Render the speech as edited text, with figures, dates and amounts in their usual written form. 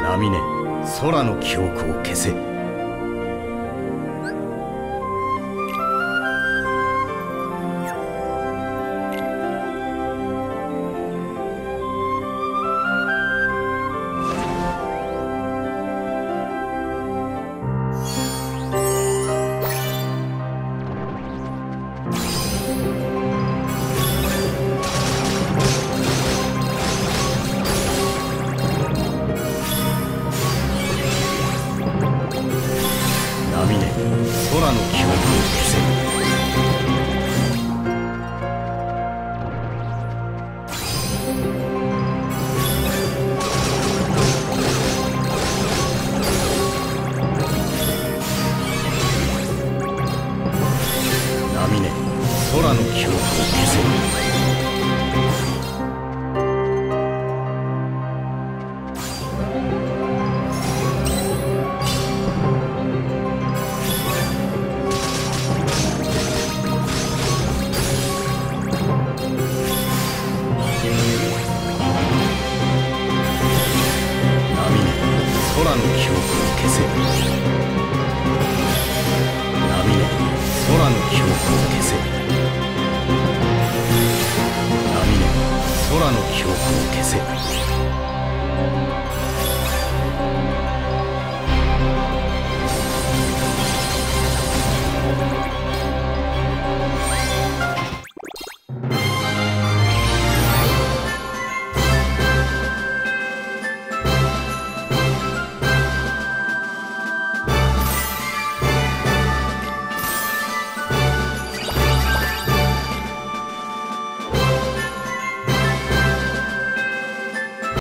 波ね、空の記憶を消せ。波ね、空の記憶を消せ。波ね、空の記憶を消せ。空の記憶を消せ。波ね、空の記憶を消せ。波ね、空の記憶を消せ。